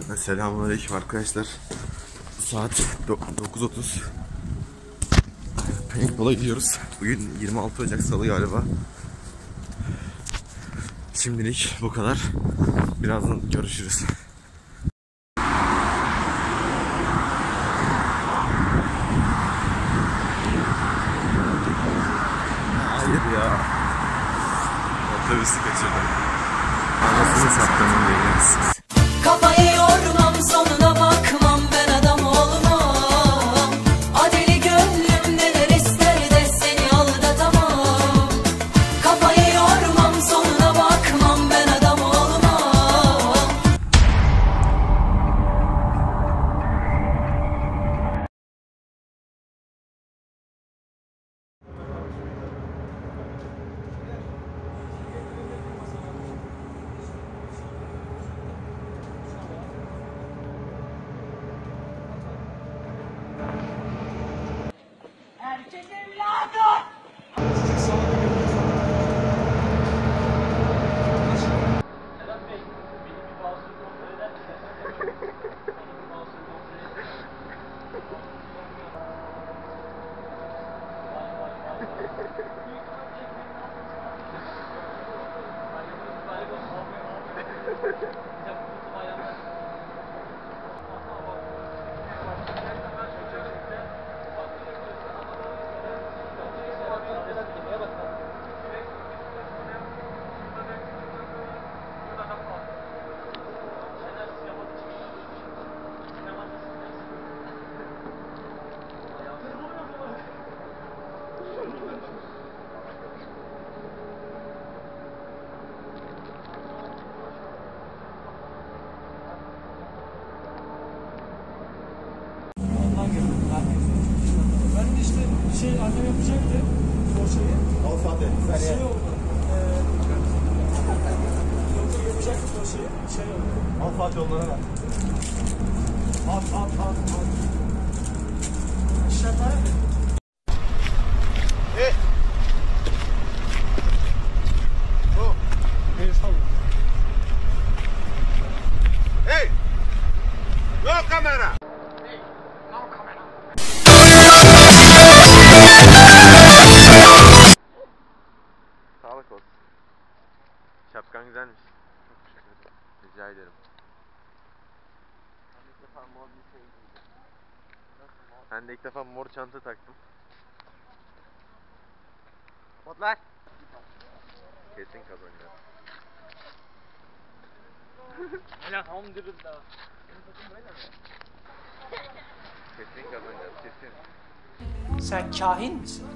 Selamünaleyküm arkadaşlar. Saat 9:30. Paintball'a gidiyoruz. Bugün 26 Ocak Salı galiba. Şimdilik bu kadar. Birazdan görüşürüz. Hayır ya. Otobüsü kaçırdım. Anasını sattığımın değiliz. Kafayı yormam, sonuna bakmam, ben adam olmam. Adeli gönlüm neler ister de seni aldatamam. Kafayı yormam, sonuna bakmam, ben adam olmam. Erkek evladım! Sedat Bey, benim bir bağımsız kontrol eder misiniz? Benim bir bağımsız kontrol eder misiniz? Ben de işte annem yapacaktı o şeyi. Al Fatih. Şey oldu. Yapacaktı o şeyi. Şey oldu. Al Fatih onlara ver. Al. Aşağıda mı? Hey. Oh. Evet, sağ olun. Hey. No kamera. Sağlık olsun. Şapkan güzelmiş. Rica ederim. Ben de ilk defa mor çanta taktım. Kapatlar. Kesin kazanacağız. Elhamdülillah. Kesin kazanacağız. Kesin. Sen kahin misin?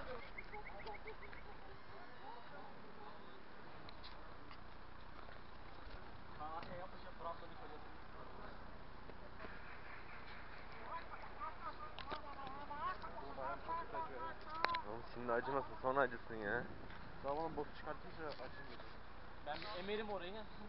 Oğlum şimdi acımasın, sonra acısın ya. Zamanın botu çıkartınca açılmıyor. Ben bir emerim orayı.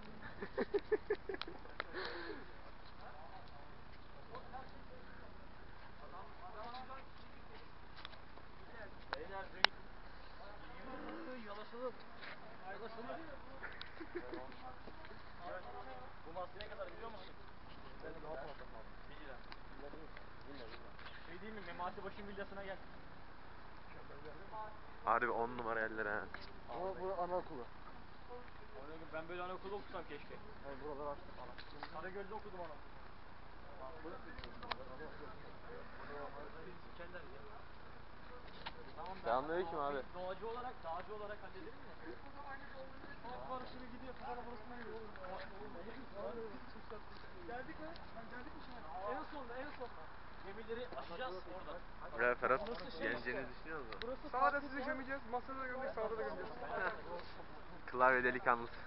Yalaşalım. Bu maske ne kadar biliyor musun? Ben de daha fazla kaldım. 1 lira. Şey değil mi? Memati Baş'ın villasına gel. Harbi 10 numara yerler ha. Ama bu anaokulu. Ben böyle anaokulda okusam keşke. Yani buralar açtık Karagöl'de okudum anaokulda. Tamam, Selamünaleyküm abi. Doğacı olarak, dağcı olarak halledelim mi? Barışını gidiyor, Fıkara burasına gidiyor oğlum. Geldik mi? Geldik mi şimdi? En sonda. Gemileri aşacağız orada. Buraya Ferhat geleceğini düşünüyor musun? Sağda sizi gömeceğiz, masada da gömeceğiz, sağda da gömeceğiz. Klavye delikanlısı.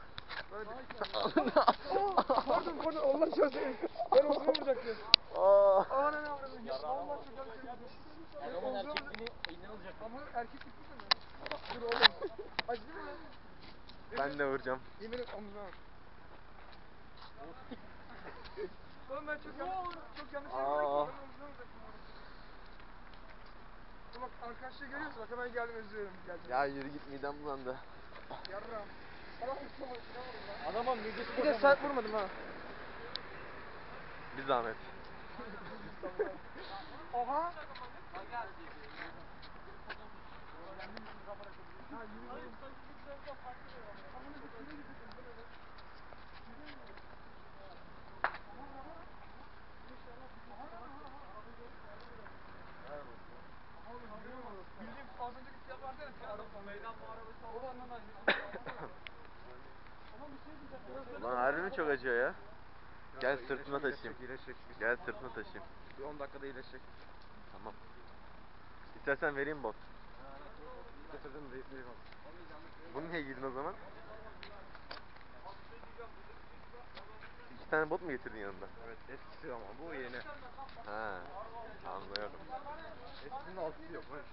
Pardon, Allah çarpsın. Ben omzuma vuracaktım. Ana ne avradın ya? Allah çok yanlış yapmış. Erdoğan erkekliğini elinden alacak. Ama erkek gitmiş mi? Dur oğlum. Acıdı mı? Ben de vuracağım. Yemin et omzuna vur. Oğlum ben çok yanlış yaptım. Ben omzuna vuracaktım. Bak arkadaşlar görüyorsun, bak hemen geldim, özür dilerim. Ya yürü git, midem bulandı. Yarram. Adamın midesi Bir de sert vurmadım ha. Bir zahmet. Oha. Bildiğim az önceki fiyat vardı ya. Meydan muharebesi olandan aynı. Ama bir şey diyeceğim. Ulan harbi mi çok acıyor ya? Gel sırtına taşıyayım. Gel sırtına taşıyayım. Bir 10 dakikada iyileşecek. Tamam. İstersen vereyim bot. Getirdim reis eyvallah. Bunu niye giydin o zaman? 2 tane bot mu getirdin yanında? Evet eskisi ama bu yeni. Ha, anlıyorum. Eskisinin altısı yok. Var.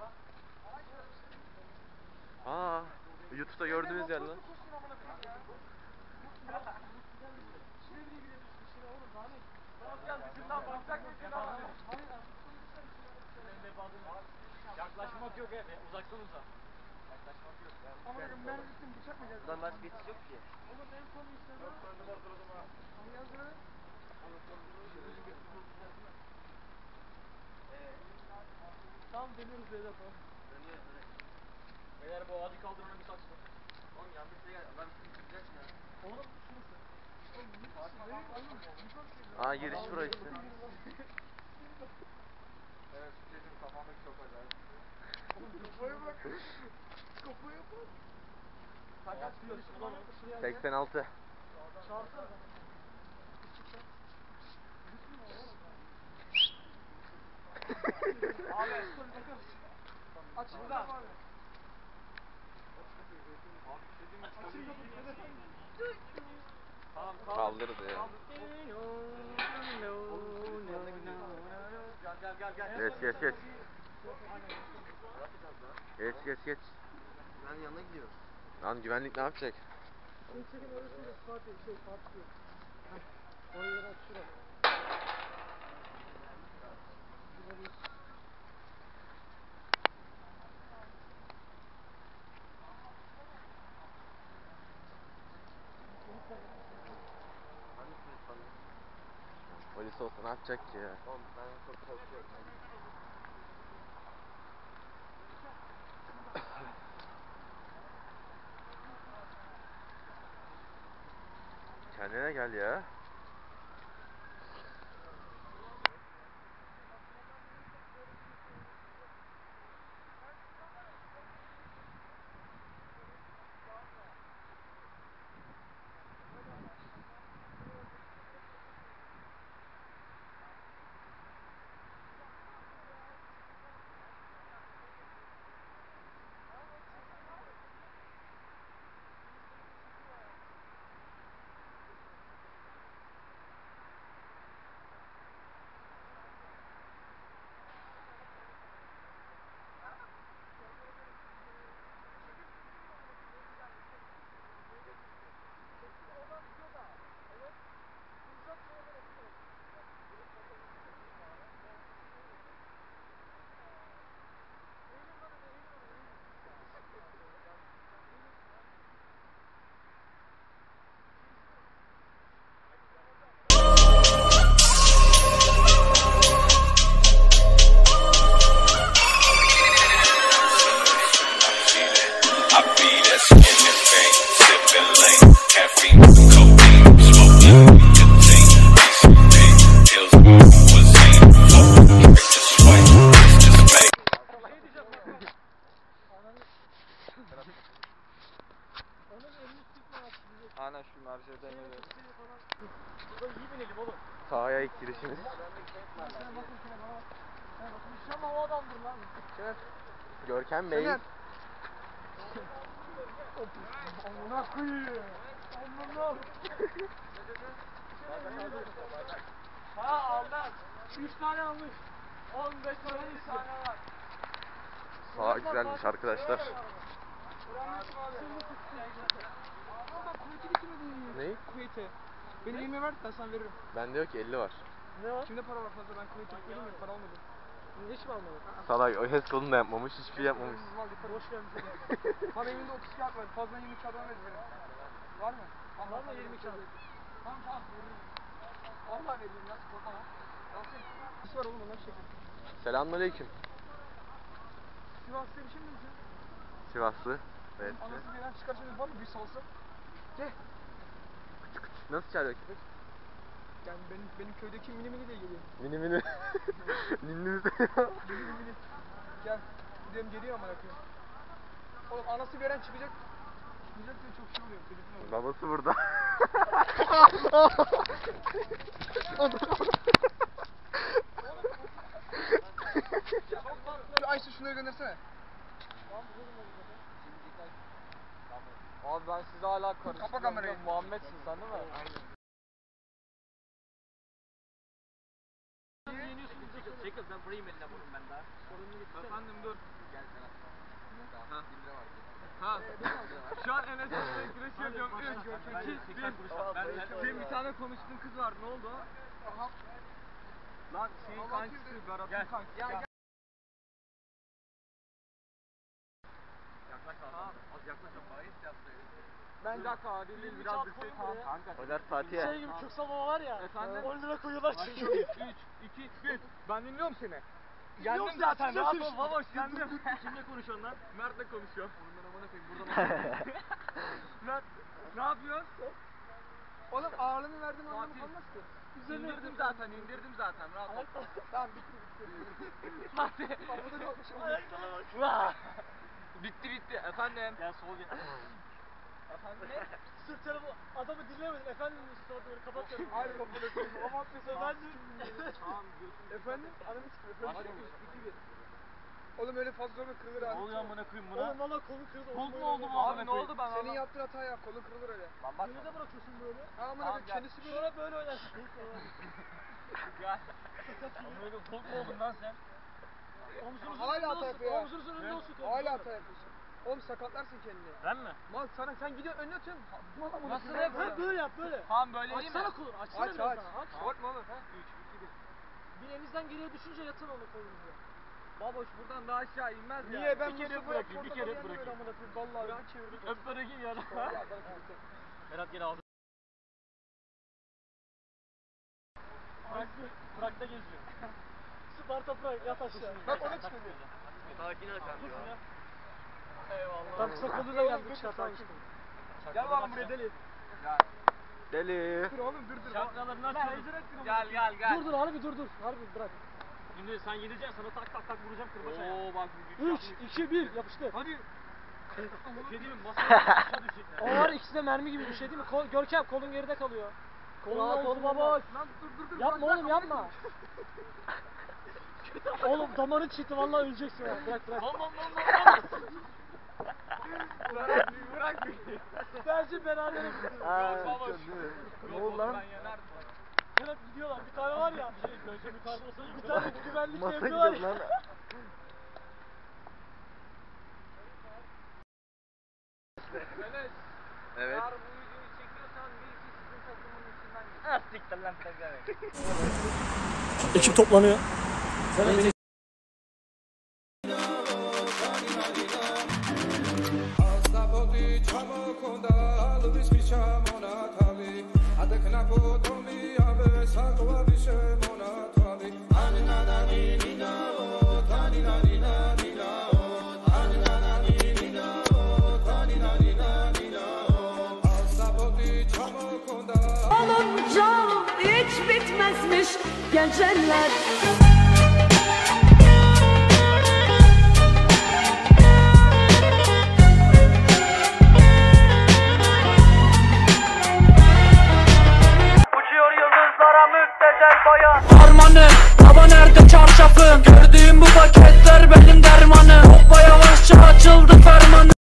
Aa, YouTube'da gördüğünüz yer lan. Yaklaşmak yok Efe. Uzaktan uzak. Yaklaşmak yok. Ama ben gittim bıçak mı geldi? Buradan başka geçiş yok ki. Oğlum en son işte. Ama yazılı. Tamam dönüyoruz beyler falan. Beyler bu ağacı kaldırmanı bir saçma. Oğlum yanlış şey geldi. Ben bir çıkacak ya. Oğlum şurası. Aa, giriş burası. Evet şu kesin kafamdaki çok acayip. Kafaya bak. Kafaya bak. Kaç diyorsun lan? 86. Çağırsana. Abi şöyle bakar mısın? Açın da abi. Açın kapıyı. Tamam Kaldırdı ya. Gel. Geç geç geç. Geç geç geç. Ben yanına gidiyorum. Lan güvenlik ne yapacak? Seni çekin orası da Fatih diyor. Orayı aç şuraya. Polis olsa ne yapacak ki ya? Oğlum ben çok korkuyorum. Kendine gel ya. Aynen şu merceden öyle. Burada iyi binelim oğlum. Sahaya ilk girişimiz. Şuna bakın şuna bak. Şuna bakın. İnşallah o adamdır lan. Şöyle. Görkem Bey. Amına koyayım. Amına. Ha aldım. 3 tane almış. 15 tane var. Sağ güzelmiş arkadaşlar. Ama Kuveyt'e gitmedin. Ne? Kuveyt'e. Beni yemeğe ver ben sana veririm. Bende yok ki 50 var. Ne var? Kimde para var fazla ben Kuveyt'e gitmedim ya para almadım. Hiç mi almadın? Salak o HES kodunu da yapmamış, hiçbir şey yapmamış. Vallahi para boş gelmiş. Bana evinde 30 kağıt var. Fazla 20 kağıt vermedi benim. Var mı? Var mı 20 kağıt? Tamam tamam veririm. Vallahi vereyim ya. Baba. Yasin. Nasıl var oğlum onlar şeker. Selamünaleyküm. Sivas'ta bir şey mi diyorsun? Sivaslı. Evet. Anası bir yer çıkarsa var mı bir salsa? Gel. Nasıl çağırıyor köpek? Yani benim köydeki mini mini diye geliyor. Mini mini. Ninnimiz Mini mini. Gel. Gidiyorum geliyor ama yapıyor. Oğlum anası bir yerden çıkacak. Çıkacak diye çok şey oluyor. Telefon oluyor. Babası burada. Şu Ayşe şunları göndersene. Abi ben size hala karıştırıyorum. Kapa kamerayı. Muhammed'sin sen değil mi? Çekil sen burayı eline vurun ben daha. Efendim dur. Gel sen. Ha. 1 lira var. Ha. Şu an Enes'le güreş yapıyorum. 3, 2, 1. Senin bir tane konuştuğun kız var. Ne oldu? Aha. Lan şeyin kankisi, Berat'ın kankisi. Gel. Yaklaş abi. Az yaklaş abi. Bahis yapsaydı. Bir dakika adil değil biraz bir şey tamam. Kanka. Oylar Fatih'e. Şey gibi Türk sabahı var ya. Efendim? 10 lira koyuyorlar 3, çünkü. 2, 1. Ben dinliyorum seni. Dinliyorum Geldim zaten. zaten, Rahat sus. ol baboş geldim. Kimle konuşuyorsun lan? Mert'le konuşuyor. Oğlum ben amına koyayım buradan. Mert ne yapıyorsun? Oğlum ağırlığını verdiğin anlamı Fatih. kalmaz ki. İndirdim zaten. Rahat ol. Tamam bitti. Fatih. Arabada kalmış oğlum. Ayaklarına bak. Vah! Bitti. Efendim. Gel sol gel. Efendim. Sırf telefon adamı dinlemedim. Efendim işte orada böyle kapatıyorum. Hayır kapalı koyayım. Ama atmıyorsa ben Tamam diyorsun. Efendim? Ananı çıkıyor. Hadi. Oğlum öyle fazla zorla kırılır Ne abi. oluyor amına koyayım buna? Oğlum valla kolu kırıldı. Kol mu Böyle oldu böyle. bu Abi ne oldu ben Senin anlamadım. yaptığın hata ya. Kolun kırılır öyle. Lan bak. Beni de bırakıyorsun böyle. Ha amına Tamam, koyayım gel. kendisi böyle. Sonra böyle oynarsın. Gel. Amına kol mu oldun lan sen? Omzunuzun Hala önünde hata olsun. yapıyor ya. Omzunuzun önünde olsun. Hala hata yapıyorsun. Oğlum sakatlarsın kendini. Ben mi? Mal sana sen gidiyorsun önüne atıyorsun. Mal amına Nasıl koyayım. yapıyorsun? Ha böyle yap böyle. Tamam böyle değil mi? Açsana kolunu. Açsana Aç biraz aç. daha. Aç. Korkma oğlum. 3, 2, 1. Bir elinizden geriye düşünce yatın onu kolunuza. Baboş buradan daha aşağı inmez ya. Niye ben Bir kere Mustafa'ya bırakayım, bir portakal kere yanına bırakayım. böyle amına koyayım. Vallahi bir çevirdim. Öp bırakayım ya. Ya bana çevirdim. Berat gel ağzı. Prag'da geziyor. Sparta Prag yat aşağı. Bak ona çıkıyor. Sakin ol kanka. Eyvallah. Tam kısa koluyla geldik sakin. Gel bakalım buraya deli. Deli. Dur oğlum dur. Şapkalarını aç. Gel. Dur harbi dur. Harbi bırak. Şimdi sen gideceksin sana tak tak vuracağım kırbaça ya. Oo bak. 3, 2, 1 yapıştır. Hadi. Bir şey diyeyim mi? Masaya düşecekler. O var ikisi de mermi gibi bir şey değil mi? Görkem kolun geride kalıyor. Kolun Rahat ol omzuna baboş. bak. Lan dur. Yapma oğlum yapma. Oğlum damarın çıktı vallahi öleceksin ha. Bırak. Lan. Bırak. Bence beraber Aa, baboş. çok değil mi? Ne Yok oldu lan? ben yanardım. Hep gidiyorlar. Bir tane var ya. Gözüm yukarıda olsa Bir tane güvenlik Masa yapıyorlar gidiyor ya. lan. Enes. Evet. Eğer bu videoyu çekiyorsan bil ki sizin takımın içinden git. Siktir lan pezevenk. Ekip toplanıyor. Olunca hiç bitmezmiş geceler. Uçuyor yıldızlara müptezel bayan. Harmanı, hava nerede çarşafım? Gördüğüm bu paketler benim dermanım. Hoppa yavaşça açıldı fermanı.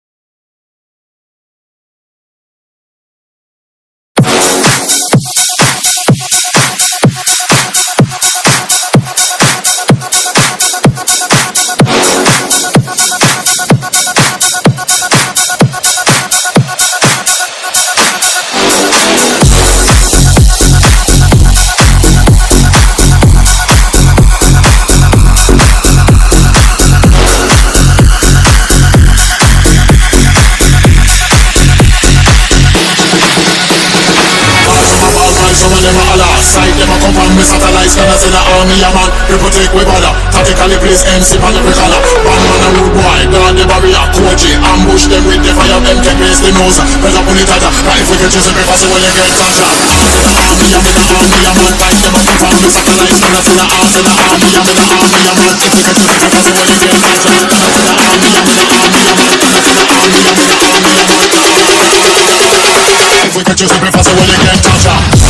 Some of them are all outside, them a come on me satellites, can I see the army, yeah man. People take we bother, tactically place MC on every corner. One man a rude boy, guard the barrier, coach it. Ambush them with the fire, them take place the nose. Press up on the tata, like if we can choose every possible you get touched. Army, I'm in the army, yeah man. Tight them up on me satellites, can I see the arms in the army, I'm in the army, yeah man. If we can choose every possible you get touched. Can I see the army, I'm in the army, yeah man. Can I see the army, I'm in the army, yeah man. If we can choose every possible you get touched.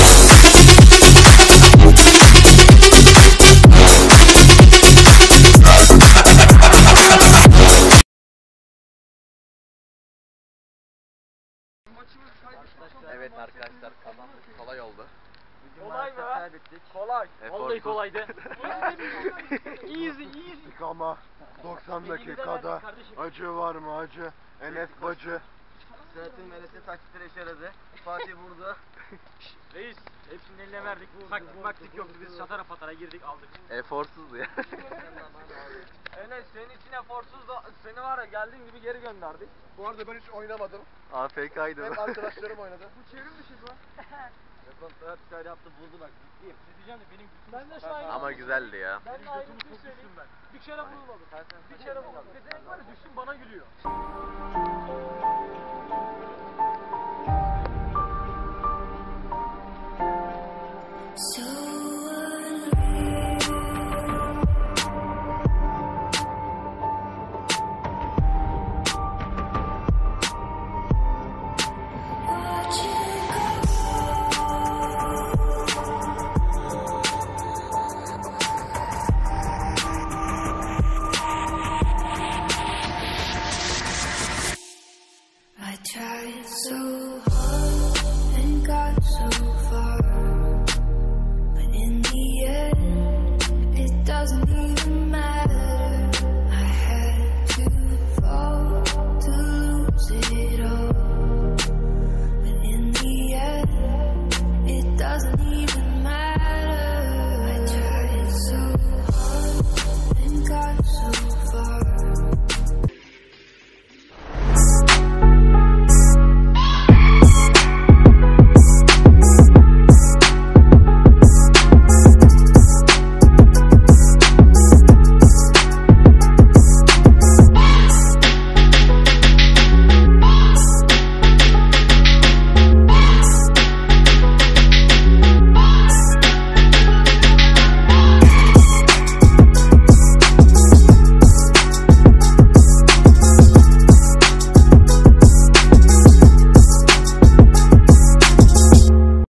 Evet arkadaşlar kazandık. Kolay oldu. Kolay mı? Kaybettik. Kolay. Vallahi kolaydı. Easy easy. Ama 90 dakikada acı var mı acı? Enes bacı. Serhat'ın melese taktikleri işe yaradı. Fatih vurdu. Reis hepsinin eline verdik. Taktik yoktu biz şatara patara girdik aldık. Eforsuzdu ya. Enes senin için eforsuz da seni var ya geldiğin gibi geri gönderdik. Bu arada ben hiç oynamadım. AFK'ydı. Hep arkadaşlarım oynadı. Bu çevrim dışı bu. Yapalım Serhat şöyle yaptı vurdu bak. Ciddiyim. Diyeceğim de benim Ben de şu an Ama güzeldi ya. ben de ayrıntıyı söyleyeyim. Bir kere vurulmadım. Bir kere bu. Yetenek var ya düştüm bana gülüyor. So